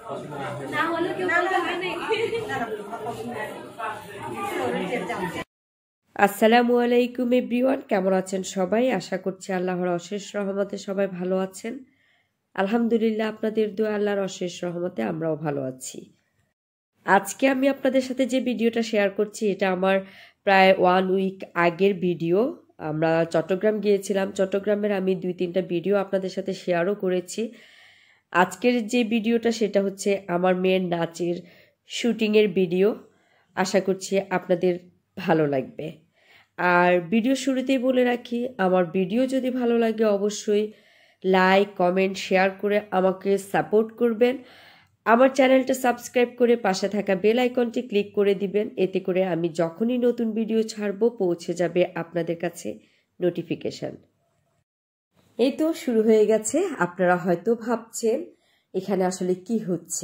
আসসালামু আলাইকুম এভরিওয়ান, কেমন আছেন সবাই? আশা করছি আল্লাহর অশেষ রহমতে সবাই ভালো আছেন। আলহামদুলিল্লাহ, আপনাদের দোয়া আল্লাহর অশেষ রহমতে আমরাও ভালো আছি। আজকে আমি আপনাদের সাথে যে ভিডিওটা শেয়ার করছি এটা আমার প্রায় 1 উইক আগের ভিডিও। আমরা চট্টগ্রাম গিয়েছিলাম। চট্টগ্রামের আমি 2-3টা ভিডিও আপনাদের সাথে শেয়ারও করেছি। আজকের যে ভিডিওটা সেটা হচ্ছে আমার মেয়ের নাচের শুটিংয়ের ভিডিও। আশা করছি আপনাদের ভালো লাগবে। আর ভিডিও শুরুতেই বলে রাখি, আমার ভিডিও যদি ভালো লাগে অবশ্যই লাইক, কমেন্ট, শেয়ার করে আমাকে সাপোর্ট করবেন। আমার চ্যানেলটা সাবস্ক্রাইব করে পাশে থাকা বেল আইকনটি ক্লিক করে দিবেন। এতে করে আমি যখনই নতুন ভিডিও ছাড়বো পৌঁছে যাবে আপনাদের কাছে নোটিফিকেশন। এই তো শুরু হয়ে গেছে। আপনারা হয়তো ভাবছেন এখানে আসলে কি হচ্ছে।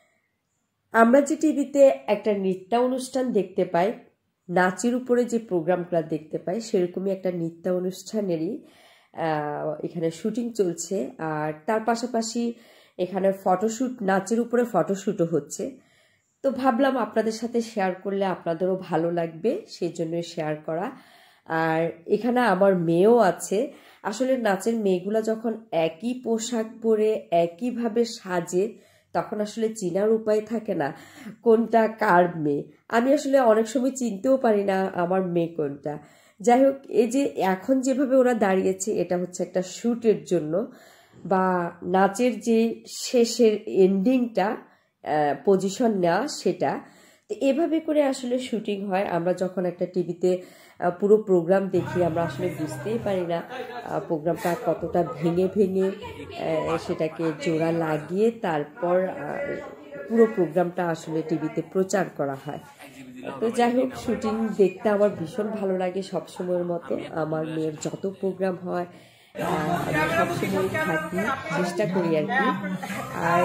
আমরা যে টিভিতে একটা নৃত্য অনুষ্ঠান দেখতে পাই, নাচের উপরে যে প্রোগ্রামগুলো দেখতে পাই, সেরকমই একটা নৃত্য অনুষ্ঠানেরই এখানে শুটিং চলছে। আর তার পাশাপাশি এখানে ফটোশ্যুট, নাচের উপরে ফটোশ্যুটও হচ্ছে। তো ভাবলাম আপনাদের সাথে শেয়ার করলে আপনাদেরও ভালো লাগবে, সেই জন্য শেয়ার করা। আর এখানে আমার মেয়েও আছে। আসলে নাচের মেয়েগুলা যখন একই পোশাক পরে একইভাবে সাজে তখন আসলে চেনার উপায় থাকে না কোনটা কার মেয়ে। আমি আসলে অনেক সময় চিনতেও পারি না আমার মেয়ে কোনটা। যাই হোক, এই যে এখন যেভাবে ওরা দাঁড়িয়েছে এটা হচ্ছে একটা শ্যুটের জন্য, বা নাচের যে শেষের এন্ডিংটা পজিশন নেওয়া সেটা। তো এভাবে করে আসলে শুটিং হয়। আমরা যখন একটা টিভিতে পুরো প্রোগ্রাম দেখি আমরা আসলে বুঝতেই পারি না প্রোগ্রামটা কতটা ভেঙে ভেঙে সেটাকে জোড়া লাগিয়ে তারপর পুরো প্রোগ্রামটা আসলে টিভিতে প্রচার করা হয়। তো যাই হোক, শুটিং দেখতে আমার ভীষণ ভালো লাগে সবসময়ের মতো। আমার মেয়ের যত প্রোগ্রাম হয় আমি সবসময় থাকি, চেষ্টা করি আর কি। আর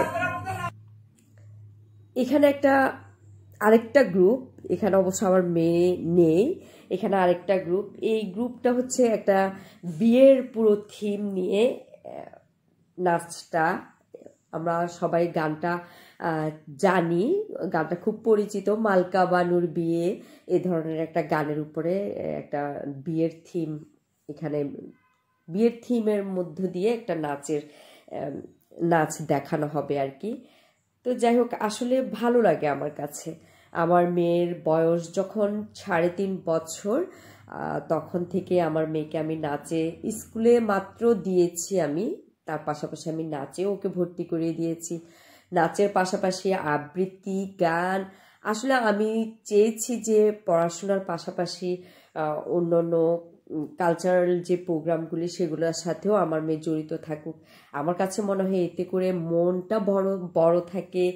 এখানে আরেকটা গ্রুপ, এখানে অবশ্য আমার মেয়ে নেই, এখানে আরেকটা গ্রুপ। এই গ্রুপটা হচ্ছে একটা বিয়ের পুরো থিম নিয়ে নাচটা। আমরা সবাই গানটা জানি, গানটা খুব পরিচিত, মালকা বানুর বিয়ে, এ ধরনের একটা গানের উপরে একটা বিয়ের থিম। এখানে বিয়ের থিমের মধ্য দিয়ে একটা নাচ দেখানো হবে আর কি। তো যাই হোক, আসলে ভালো লাগে আমার কাছে। আমার মেয়ের বয়স যখন 3.5 বছর, তখন থেকে আমার মেয়েকে আমি নাচে স্কুলে মাত্র দিয়েছি আমি, তার পাশাপাশি আমি নাচেও ওকে ভর্তি করিয়ে দিয়েছি। নাচের পাশাপাশি আবৃত্তি, গান। আসলে আমি চেয়েছি যে পড়াশোনার পাশাপাশি অন্যান্য কালচারাল যে প্রোগ্রামগুলি সেগুলোর সাথেও আমার মেয়ে জড়িত থাকুক। আমার কাছে মনে হয় এতে করে মনটা বড় থাকে,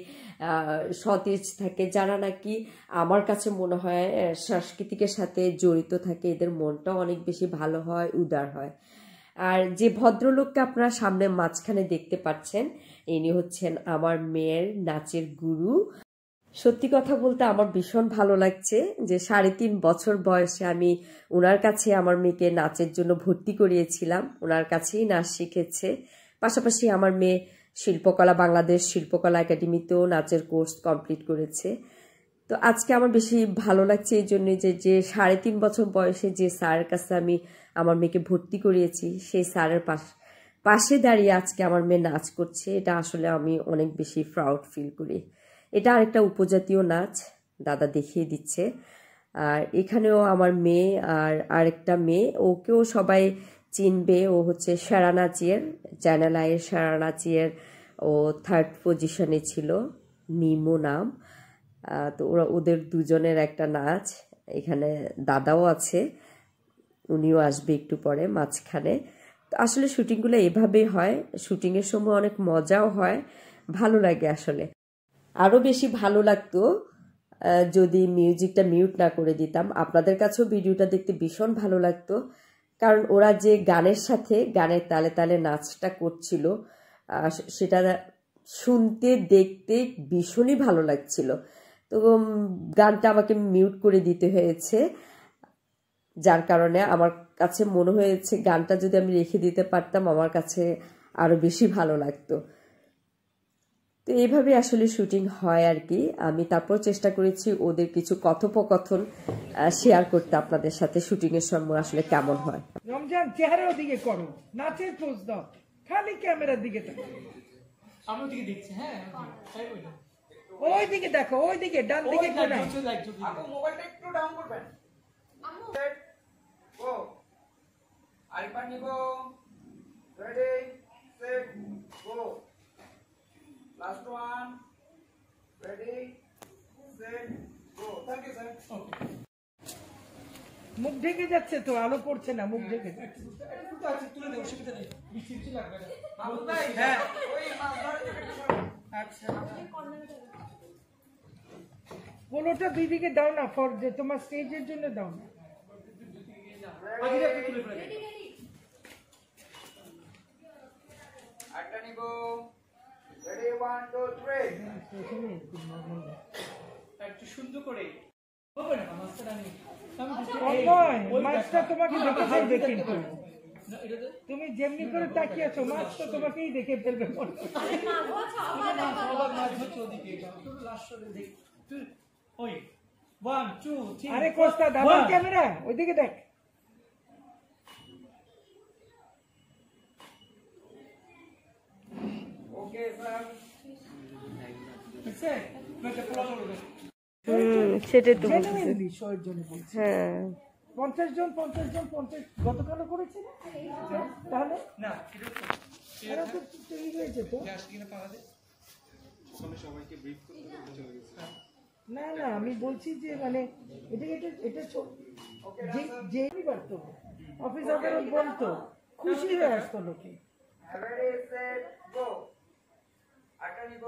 সতেজ থাকে। যারা নাকি আমার কাছে মনে হয় সাংস্কৃতিকের সাথে জড়িত থাকে এদের মনটাও অনেক বেশি ভালো হয়, উদার হয়। আর যে ভদ্রলোককে আপনারা সামনে মাঝখানে দেখতে পাচ্ছেন, ইনি হচ্ছেন আমার মেয়ের নাচের গুরু। সত্যি কথা বলতে আমার ভীষণ ভালো লাগছে যে 3.5 বছর বয়সে আমি ওনার কাছে আমার মেয়েকে নাচের জন্য ভর্তি করিয়েছিলাম। ওনার কাছেই নাচ শিখেছে। পাশাপাশি আমার মেয়ে বাংলাদেশ শিল্পকলা একাডেমিতেও নাচের কোর্স কমপ্লিট করেছে। তো আজকে আমার বেশি ভালো লাগছে এই জন্য যে 3.5 বছর বয়সে যে স্যারের কাছে আমি আমার মেয়েকে ভর্তি করিয়েছি সেই স্যারের পাশে দাঁড়িয়ে আজকে আমার মেয়ে নাচ করছে। এটা আসলে আমি অনেক বেশি প্রাউড ফিল করি। এটা আরেকটা উপজাতীয় নাচ, দাদা দেখিয়ে দিচ্ছে। আর এখানেও আমার মেয়ে আর আরেকটা মেয়ে, ওকেও সবাই চিনবে। ও হচ্ছে সারানাচিয়ের, চ্যানেল আইয়ের সারানাচিয়ের। ও 3rd পজিশনে ছিল, নিমো নাম। তো ওদের দুজনের একটা নাচ। এখানে দাদাও আছে, উনিও আসবে একটু পরে মাঝখানে। তো আসলে শুটিংগুলো এভাবেই হয়। শুটিংয়ের সময় অনেক মজাও হয়, ভালো লাগে আসলে। আরও বেশি ভালো লাগতো যদি মিউজিকটা মিউট না করে দিতাম। আপনাদের কাছেও ভিডিওটা দেখতে ভীষণ ভালো লাগতো, কারণ ওরা যে গানের সাথে গানের তালে তালে নাচটা করছিল সেটা শুনতে দেখতে ভীষণই ভালো লাগছিল। তো গানটা আমাকে মিউট করে দিতে হয়েছে, যার কারণে আমার কাছে মনে হয়েছে গানটা যদি আমি রেখে দিতে পারতাম আমার কাছে আরও বেশি ভালো লাগতো। তো তো এইভাবে আসলে শুটিং হয় আর কি। আমি তারপর চেষ্টা করেছি ওদের কিছু কথোপকথন শেয়ার করতে আপনাদের সাথে, শুটিং এর সময় আসলে কেমন হয়। রমজান চেহারার দিকে করো, নাচের পোজ দাও, খালি ক্যামেরার দিকে তাকাও। আমি ওদিকে দেখছি। হ্যাঁ ওই দিকে দেখো, ওই দিকে ডান দিকে কোণায়। আপু মোবাইলটা একটু ডাউন করবেন। Set go. আরেকবার নিব। Ready set go. Last one. Ready set go. Thank you sir. Okay. মুখ ঢেকে যাচ্ছে তো, আলো পড়ছে না, মুখ ঢেকে যাচ্ছে। একটু আছে তুলে দেব, অসুবিধা নেই। বেশি লাগবে না। বাবু ভাই হ্যাঁ ওই মাছ ধরে আচ্ছা পোলোটা দুই দিকে দাও না, ফর যে তোমার স্টেজের জন্য দাও না। বাকিটা একটু তুলে ফেলে দেন। আটটা নিব। রেডি 1 2 3। একটু সুন্দর করে হবে না মাছটা আমি মাছটা তোমাকে দেখে ফেলবে, কিন্তু তুমি যেমনি করে তাকিয়ে আছো মাছ তো তোমাকেই দেখে ফেলবে। আরে কোস্তা দাবার ক্যামেরা ওইদিকে দেখ। Okay sir. সেটাই তো জেনুইনলি শোয়ের জন্য বলছি। হ্যাঁ 50 জন 50 গতকালও করেছে না? তাহলে না এরা তো তৈরি হয়েছে তো। না না আমি বলছি যে মানে এটা এটা এটা যে পারতো অফিস আদালত বলতো, খুশি হয়ে আসতো লোকে। Ready set go. আটটা নিব।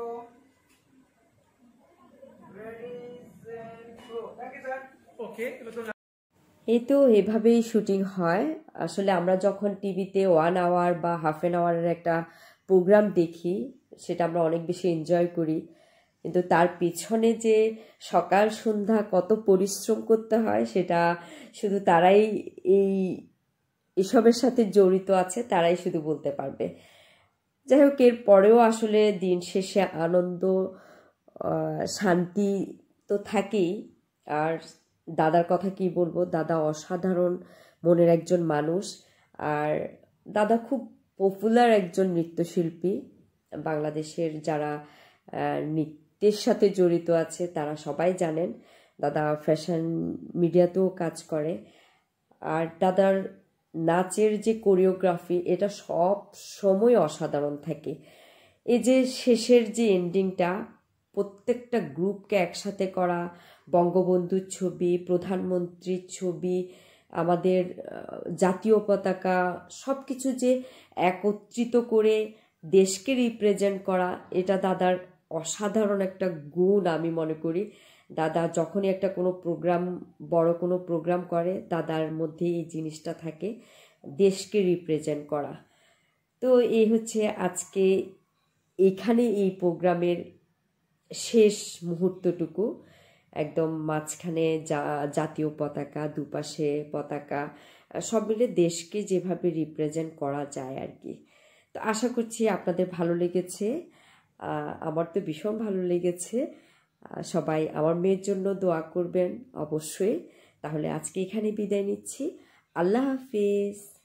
Ready set go. Thank you sir. Okay এই তো এভাবেই শুটিং হয় আসলে। আমরা যখন টিভিতে 1 আওয়ার বা হাফ অ্যান আওয়ারের একটা প্রোগ্রাম দেখি সেটা আমরা অনেক বেশি এনজয় করি, কিন্তু তার পিছনে যে সকাল সন্ধ্যা কত পরিশ্রম করতে হয় সেটা শুধু তারাই এসবের সাথে জড়িত আছে তারাই শুধু বলতে পারবে। যাই হোক, এর পরেও আসলে দিন শেষে আনন্দ শান্তি তো থাকেই। আর দাদার কথা কি বলবো, দাদা অসাধারণ মনের একজন মানুষ। আর দাদা খুব পপুলার একজন নৃত্যশিল্পী। বাংলাদেশের যারা নৃত্যের সাথে জড়িত আছে তারা সবাই জানেন। দাদা ফ্যাশন মিডিয়াতেও কাজ করে। আর দাদার নাচের যে কোরিওগ্রাফি এটা সব সময় অসাধারণ থাকে। এই যে শেষের যে এন্ডিংটা, প্রত্যেকটা গ্রুপকে একসাথে করা, বঙ্গবন্ধুর ছবি, প্রধানমন্ত্রীর ছবি, আমাদের জাতীয় পতাকা, সব কিছু যে একত্রিত করে দেশকে রিপ্রেজেন্ট করা, এটা দাদার অসাধারণ একটা গুণ আমি মনে করি। দাদা যখনই একটা কোনো প্রোগ্রাম, বড় কোনো প্রোগ্রাম করে, দাদার মধ্যে এই জিনিসটা থাকে, দেশকে রিপ্রেজেন্ট করা। তো এই হচ্ছে আজকে এখানে এই প্রোগ্রামের শেষ মুহূর্তটুকু। একদম মাঝখানে জাতীয় পতাকা, দুপাশে পতাকা, সব মিলে দেশকে যেভাবে রিপ্রেজেন্ট করা যায় আর কি। তো আশা করছি আপনাদের ভালো লেগেছে। আমার তো ভীষণ ভালো লেগেছে। সবাই আমার মেয়ের জন্য দোয়া করবেন অবশ্যই। তাহলে আজকে এখানে বিদায় নিচ্ছি। আল্লাহ হাফিজ।